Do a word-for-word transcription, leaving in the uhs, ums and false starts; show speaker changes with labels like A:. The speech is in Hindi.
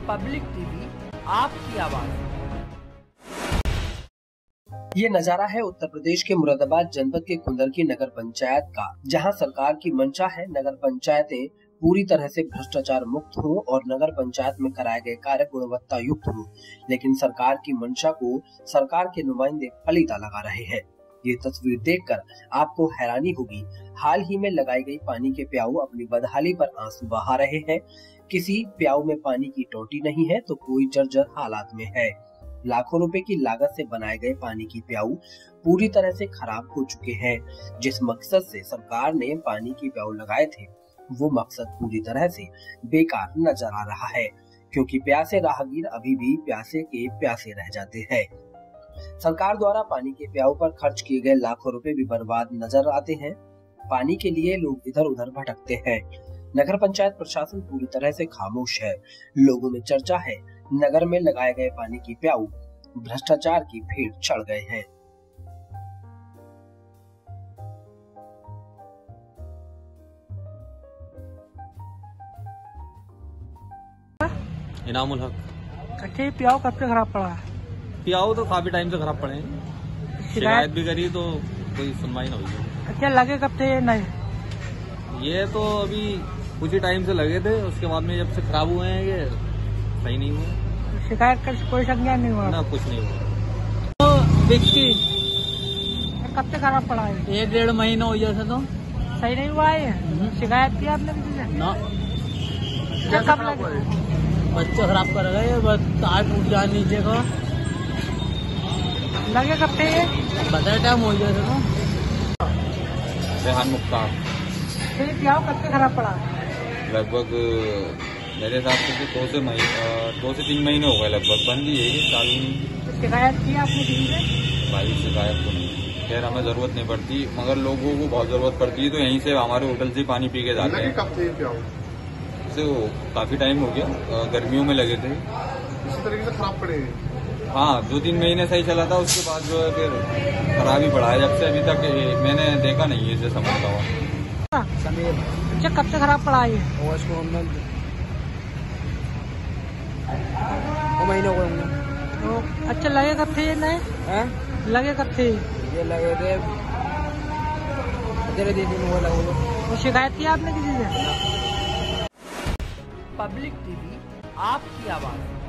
A: पब्लिक टीवी, आपकी आवाज।
B: ये नजारा है उत्तर प्रदेश के मुरादाबाद जनपद के कुंदल की नगर पंचायत का, जहां सरकार की मंशा है नगर पंचायतें पूरी तरह से भ्रष्टाचार मुक्त हो और नगर पंचायत में कराए गए कार्य गुणवत्ता युक्त हो। लेकिन सरकार की मंशा को सरकार के नुमाइंदे फलीता लगा रहे हैं। ये तस्वीर देखकर आपको हैरानी होगी। हाल ही में लगाई गई पानी के प्याऊ अपनी बदहाली पर आंसू बहा रहे हैं। किसी प्याऊ में पानी की टोटी नहीं है तो कोई जर्जर हालात में है। लाखों रुपए की लागत से बनाए गए पानी की प्याऊ पूरी तरह से खराब हो चुके हैं। जिस मकसद से सरकार ने पानी की प्याऊ लगाए थे वो मकसद पूरी तरह से बेकार नजर आ रहा है, क्योंकि प्यासे राहगीर अभी भी प्यासे के प्यासे रह जाते हैं। सरकार द्वारा पानी के प्याऊ पर खर्च किए गए लाखों रुपए भी बर्बाद नजर आते हैं। पानी के लिए लोग इधर उधर भटकते हैं। नगर पंचायत प्रशासन पूरी तरह से खामोश है। लोगों में चर्चा है नगर में लगाए गए पानी की प्याऊ भ्रष्टाचार की भेंट चढ़ गए हैं।
C: इनामुल हक।
A: अच्छा, प्याऊ कब से खराब पड़ा है?
C: प्याऊ तो काफी टाइम से खराब पड़े हैं। शिकायत भी करी तो कोई सुनवाई न हुई।
A: अच्छा, लगे कब थे ये नए?
C: ये तो अभी कुछ ही टाइम से लगे थे, उसके बाद में जब से खराब हुए हैं ये सही नहीं हुए।
A: शिकायत का कोई संज्ञान नहीं हुआ
C: ना, कुछ नहीं हुआ।
A: तो व्यक्ति कब से खराब पड़ा है?
D: एक डेढ़ महीना हो गया था। तो
A: सही नहीं हुआ है? शिकायत की आपने किसी से?
D: ना,
A: क्या कब लगे?
D: बच्चे खराब कर गए, बस तार टूट गया नीचे का।
A: लगे कब थे ये?
D: बता टाइम हो गया था।
C: रेहान मुख्तार।
A: फिर प्याऊ कब से खराब पड़ा है?
E: लगभग मेरे हिसाब से दो से महीने दो से तीन महीने हो गए लगभग। बंद ही है ये, चालू नहीं।
A: तो शिकायत की आपने किसी से?
E: भाई शिकायत तो नहीं, खैर हमें जरूरत नहीं पड़ती, मगर लोगों को बहुत जरूरत पड़ती है तो यहीं से हमारे होटल से पानी पी के जाते हैं।
F: कब थे प्याऊ?
E: से वो काफी टाइम हो गया, गर्मियों में लगे थे।
F: इसी तरीके से खराब पड़े?
E: हाँ, दो तीन महीने सही चला था, उसके बाद जो है फिर खराब ही पड़ा है। जब से अभी तक मैंने देखा नहीं है इसे समझता हुआ।
A: अच्छा, कब से खराब पड़ा है ये?
D: महीने हो गए।
A: तो अच्छा, लगे कब थे ये नए? लगे कब थे?
D: ये लगे थे तेरे दिन हुए लगे।
A: वो शिकायत की आपने किसी से? पब्लिक टीवी, आपकी आवाज।